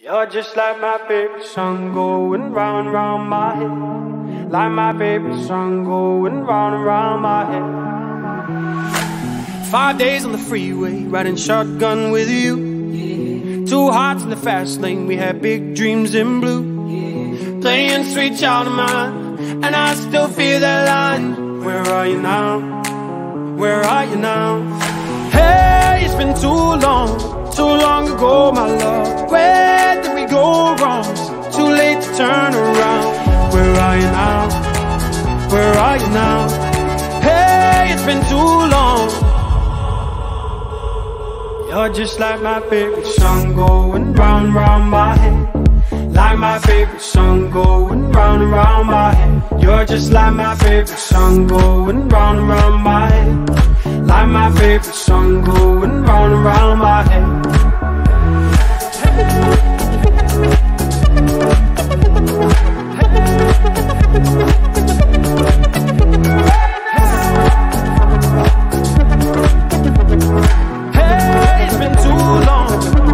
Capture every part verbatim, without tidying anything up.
You're just like my favorite song going round and round my head. Like my favorite song going round and round my head. Five days on the freeway, riding shotgun with you. Yeah. Two hearts in the fast lane, we had big dreams in blue. Yeah. Playing Sweet Child of Mine, and I still feel that line. Where are you now? Where are you now? Hey, it's been too long, too long ago, my love. Where did we go wrong? It's too late to turn around. Where are you now? Where are you now? Hey, it's been too long. You're just like my favorite song going round and round my head. Like my favorite song going round and round my head. You're just like my favorite song going round and round my head. Like my favorite song going round and round my head. Hey, it's been too long.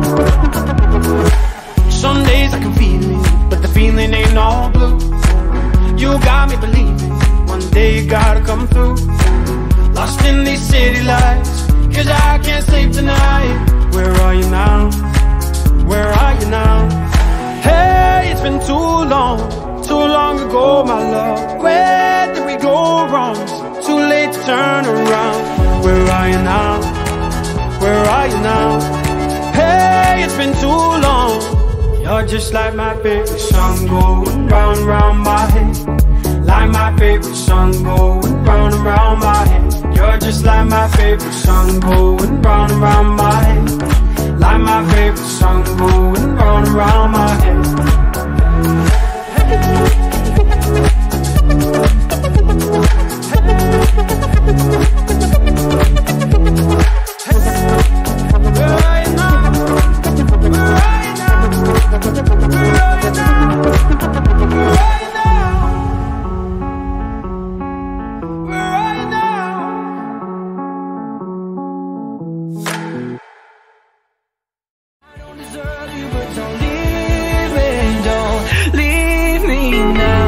Some days I can feel it, but the feeling ain't all blue. You got me believing one day you gotta come through. Lost in these city lights, cause I can't sleep tonight. Where are you now? Where are you now? Hey, it's been too long, too long ago, my love. Where did we go wrong? It's too late to turn around. Where are you now? Where are you now? Hey, it's been too long. You're just like my favorite song going round and round my head. Like my favorite song going round and round my head. You're just like my favorite song going round and round my head. Like my favorite song going round and round my head. Where are you now? Where are you now? Where are you now? Where are you now? Where are you now? I don't deserve you, but don't leave me, don't leave me now.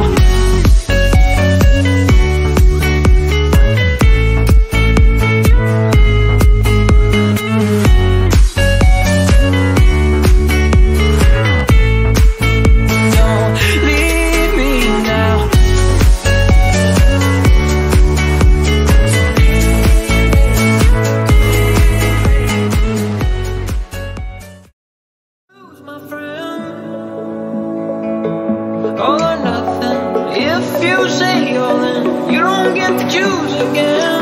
All or nothing. If you say all in, you don't get to choose again.